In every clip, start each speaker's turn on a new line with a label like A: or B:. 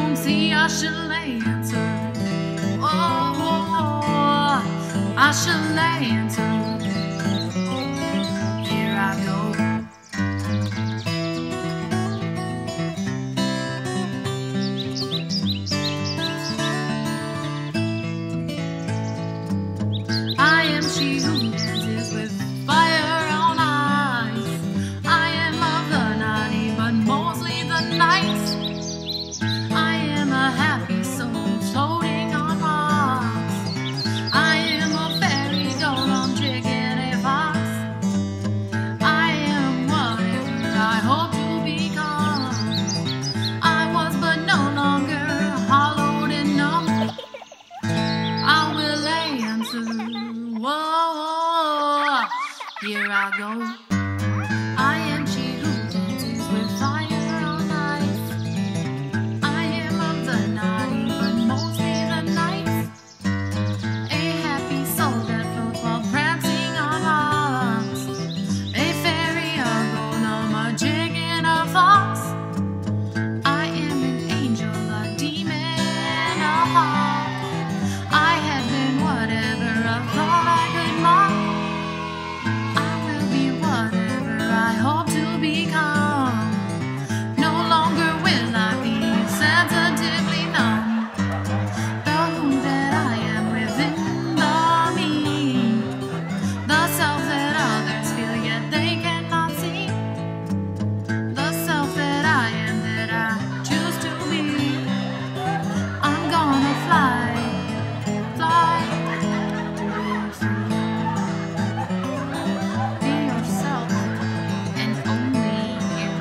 A: See, I shall answer. Oh, I shall answer. Here I go. I am she who dances with fire on ice. I am of the naughty, but mostly the nice. I am a happy soul floating on Mars. I am a fairy doll, I'm chicken a fox. I am whatever I hope to become. I was but no longer hollowed and numb. I will answer. Whoa, here I go. I am she who dances with fire on ice. I am of the naughty, but mostly the nice. A happy soul that floats while prancing on rocks. A fairy, a golem, a chicken, a fox. I am an angel, a demon, a hawk. I have been whatever I thought I could mock. I will be whatever I hope to become. No longer will I be sensitively numb. The who that I am within the me. The self that others feel yet they cannot see. The self that I am that I choose to be. I'm gonna fly, fly. Be yourself and only you.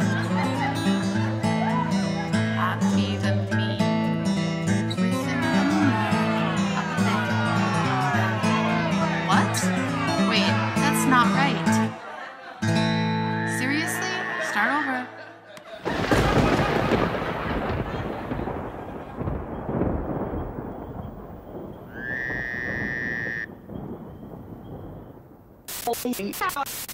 A: I'd be the me within the moonlight of the day. What? Wait, that's not right. Seriously? Start over.
B: Oh,